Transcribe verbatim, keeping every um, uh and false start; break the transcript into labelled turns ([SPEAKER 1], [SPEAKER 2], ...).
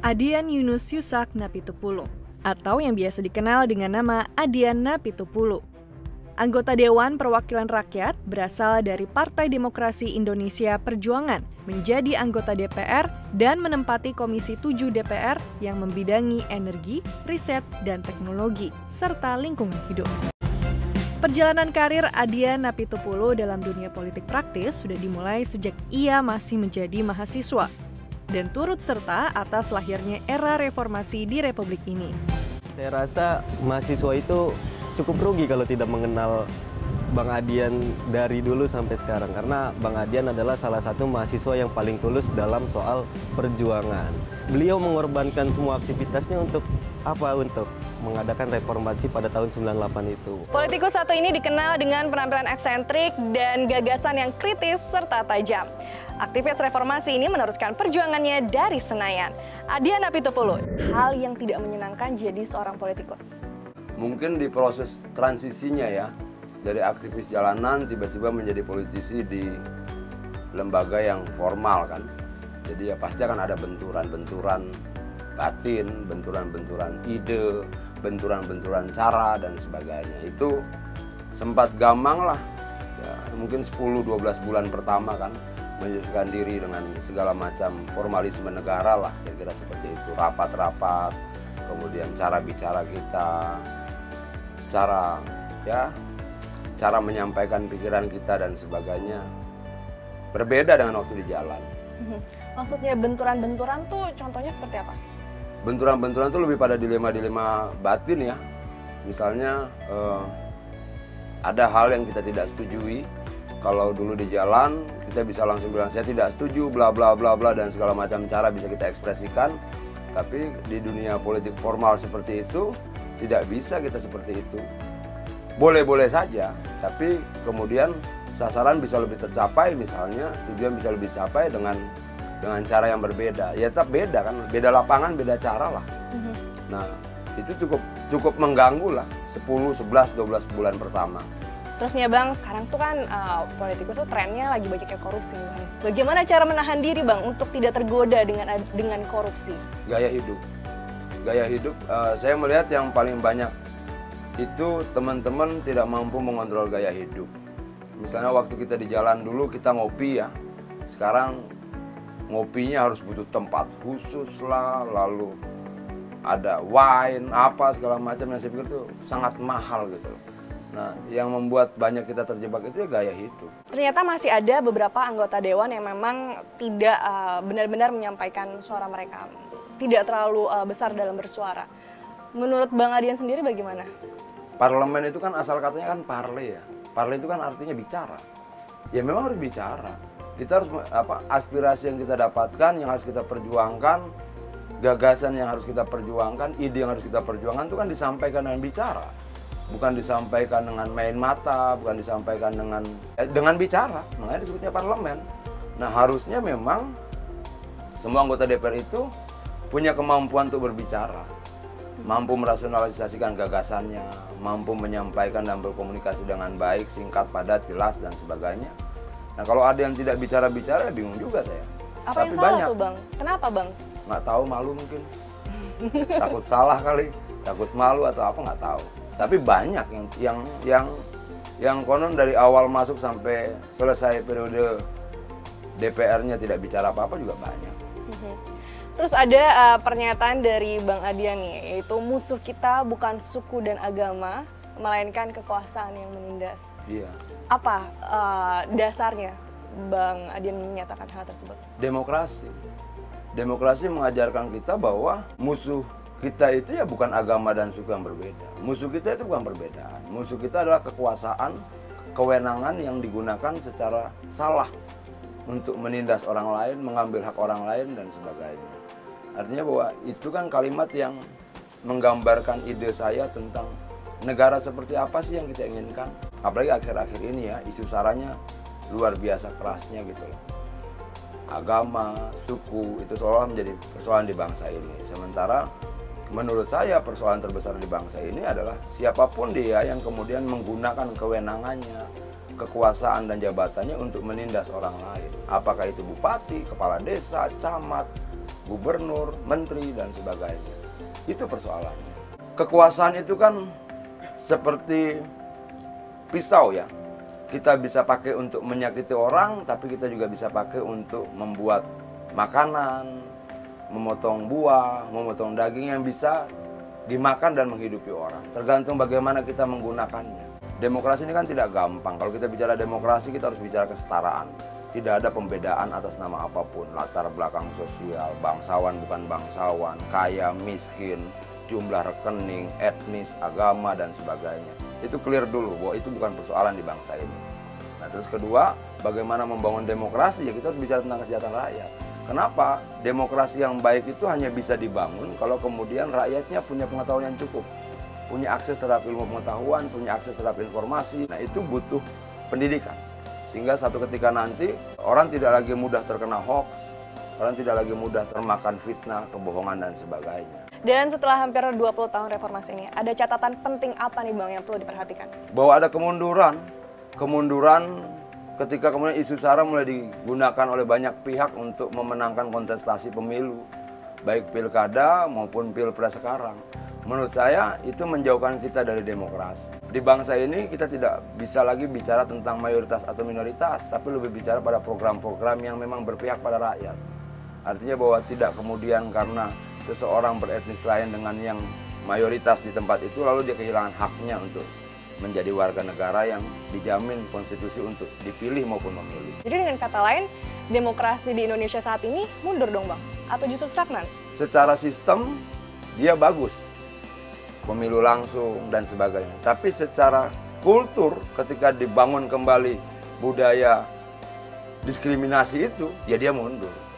[SPEAKER 1] Adian Yunus Yusak Napitupulu, atau yang biasa dikenal dengan nama Adian Napitupulu. Anggota Dewan Perwakilan Rakyat berasal dari Partai Demokrasi Indonesia Perjuangan, menjadi anggota D P R dan menempati Komisi tujuh D P R yang membidangi energi, riset, dan teknologi, serta lingkungan hidup. Perjalanan karir Adian Napitupulu dalam dunia politik praktis sudah dimulai sejak ia masih menjadi mahasiswa dan turut serta atas lahirnya era reformasi di Republik ini.
[SPEAKER 2] Saya rasa mahasiswa itu cukup rugi kalau tidak mengenal Bang Adian dari dulu sampai sekarang, karena Bang Adian adalah salah satu mahasiswa yang paling tulus dalam soal perjuangan. Beliau mengorbankan semua aktivitasnya untuk apa? Untuk mengadakan reformasi pada tahun sembilan puluh delapan itu.
[SPEAKER 1] Politikus satu ini dikenal dengan penampilan eksentrik dan gagasan yang kritis serta tajam. Aktivis reformasi ini meneruskan perjuangannya dari Senayan. Adian Napitupulu, hal yang tidak menyenangkan jadi seorang politikus.
[SPEAKER 3] Mungkin di proses transisinya ya, dari aktivis jalanan tiba-tiba menjadi politisi di lembaga yang formal kan. Jadi ya pasti akan ada benturan-benturan batin, benturan-benturan ide, benturan-benturan cara dan sebagainya. Itu sempat gamang lah, ya, mungkin sepuluh dua belas bulan pertama kan, menyesuaikan diri dengan segala macam formalisme negara lah, kira-kira seperti itu. Rapat-rapat, kemudian cara bicara kita, cara ya cara menyampaikan pikiran kita dan sebagainya berbeda dengan waktu di jalan.
[SPEAKER 1] Maksudnya benturan-benturan tuh contohnya seperti apa?
[SPEAKER 3] Benturan-benturan tuh lebih pada dilema-dilema batin ya. Misalnya eh, ada hal yang kita tidak setujui. Kalau dulu di jalan kita bisa langsung bilang saya tidak setuju bla bla bla bla dan segala macam cara bisa kita ekspresikan. Tapi di dunia politik formal seperti itu tidak bisa kita seperti itu. Boleh-boleh saja, tapi kemudian sasaran bisa lebih tercapai, misalnya tujuan bisa lebih tercapai dengan dengan cara yang berbeda. Ya tetap beda kan, beda lapangan, beda cara lah. Mm-hmm. Nah, itu cukup cukup mengganggu lah sepuluh, sebelas, dua belas bulan pertama.
[SPEAKER 1] Terus nih Bang, sekarang tuh kan uh, politikus tuh trennya lagi banyak yang korupsi Bang. Bagaimana cara menahan diri Bang untuk tidak tergoda dengan dengan korupsi?
[SPEAKER 3] Gaya hidup. Gaya hidup, uh, saya melihat yang paling banyak itu teman-teman tidak mampu mengontrol gaya hidup. Misalnya waktu kita di jalan dulu kita ngopi ya, sekarang ngopinya harus butuh tempat khusus lah, lalu ada wine, apa segala macam yang saya pikir itu sangat mahal gitu. Nah, yang membuat banyak kita terjebak itu ya gaya hidup.
[SPEAKER 1] Ternyata masih ada beberapa anggota dewan yang memang tidak uh, benar-benar menyampaikan suara mereka, tidak terlalu uh, besar dalam bersuara. Menurut Bang Adian sendiri bagaimana?
[SPEAKER 3] Parlemen itu kan asal katanya kan parle ya. Parle itu kan artinya bicara. Ya memang harus bicara. Kita harus apa aspirasi yang kita dapatkan, yang harus kita perjuangkan, gagasan yang harus kita perjuangkan, ide yang harus kita perjuangkan itu kan disampaikan dengan bicara. Bukan disampaikan dengan main mata, bukan disampaikan dengan eh, dengan bicara. Makanya disebutnya parlemen. Nah, harusnya memang semua anggota D P R itu punya kemampuan untuk berbicara. Mampu merasionalisasikan gagasannya, mampu menyampaikan dan berkomunikasi dengan baik, singkat, padat, jelas, dan sebagainya. Nah, kalau ada yang tidak bicara-bicara, bingung juga saya.
[SPEAKER 1] Apa
[SPEAKER 3] Tapi
[SPEAKER 1] yang salah
[SPEAKER 3] banyak.
[SPEAKER 1] tuh Bang? Kenapa Bang?
[SPEAKER 3] Nggak tahu, malu mungkin. Takut salah kali, takut malu atau apa nggak tahu. Tapi banyak yang yang yang yang konon dari awal masuk sampai selesai periode D P R-nya tidak bicara apa-apa juga banyak.
[SPEAKER 1] Terus ada uh, pernyataan dari Bang Adian nih, yaitu musuh kita bukan suku dan agama, melainkan kekuasaan yang menindas.
[SPEAKER 3] Iya.
[SPEAKER 1] Apa uh, dasarnya Bang Adian menyatakan hal tersebut?
[SPEAKER 3] Demokrasi. Demokrasi mengajarkan kita bahwa musuh kita itu ya bukan agama dan suku yang berbeda. Musuh kita itu bukan perbedaan. Musuh kita adalah kekuasaan, kewenangan yang digunakan secara salah untuk menindas orang lain, mengambil hak orang lain, dan sebagainya. Artinya bahwa itu kan kalimat yang menggambarkan ide saya tentang negara seperti apa sih yang kita inginkan. Apalagi akhir-akhir ini ya, isu saranya luar biasa kerasnya gitu loh. Agama, suku, itu seolah menjadi persoalan di bangsa ini. Sementara menurut saya persoalan terbesar di bangsa ini adalah siapapun dia yang kemudian menggunakan kewenangannya, kekuasaan dan jabatannya untuk menindas orang lain. Apakah itu bupati, kepala desa, camat, gubernur, menteri, dan sebagainya. Itu persoalannya. Kekuasaan itu kan seperti pisau ya. Kita bisa pakai untuk menyakiti orang, tapi kita juga bisa pakai untuk membuat makanan, memotong buah, memotong daging yang bisa dimakan dan menghidupi orang. Tergantung bagaimana kita menggunakannya. Demokrasi ini kan tidak gampang. Kalau kita bicara demokrasi, kita harus bicara kesetaraan. Tidak ada pembedaan atas nama apapun, latar belakang sosial, bangsawan bukan bangsawan, kaya, miskin, jumlah rekening, etnis, agama, dan sebagainya. Itu clear dulu bahwa itu bukan persoalan di bangsa ini. Nah, terus kedua, bagaimana membangun demokrasi, ya kita harus bicara tentang kesejahteraan rakyat. Kenapa? Demokrasi yang baik itu hanya bisa dibangun kalau kemudian rakyatnya punya pengetahuan yang cukup, punya akses terhadap ilmu pengetahuan, punya akses terhadap informasi. Nah, itu butuh pendidikan. Sehingga satu ketika nanti orang tidak lagi mudah terkena hoax, orang tidak lagi mudah termakan fitnah, kebohongan, dan sebagainya.
[SPEAKER 1] Dan setelah hampir dua puluh tahun reformasi ini, ada catatan penting apa nih Bang yang perlu diperhatikan?
[SPEAKER 3] Bahwa ada kemunduran, kemunduran ketika kemudian isu SARA mulai digunakan oleh banyak pihak untuk memenangkan kontestasi pemilu, baik pilkada maupun pilpres sekarang. Menurut saya itu menjauhkan kita dari demokrasi. Di bangsa ini kita tidak bisa lagi bicara tentang mayoritas atau minoritas, tapi lebih bicara pada program-program yang memang berpihak pada rakyat. Artinya bahwa tidak kemudian karena seseorang beretnis lain dengan yang mayoritas di tempat itu lalu dia kehilangan haknya untuk menjadi warga negara yang dijamin konstitusi untuk dipilih maupun memilih.
[SPEAKER 1] Jadi dengan kata lain, demokrasi di Indonesia saat ini mundur dong Bang? Atau justru stagnan?
[SPEAKER 3] Secara sistem dia bagus, pemilu langsung dan sebagainya. Tapi secara kultur ketika dibangun kembali budaya diskriminasi itu, ya dia mundur.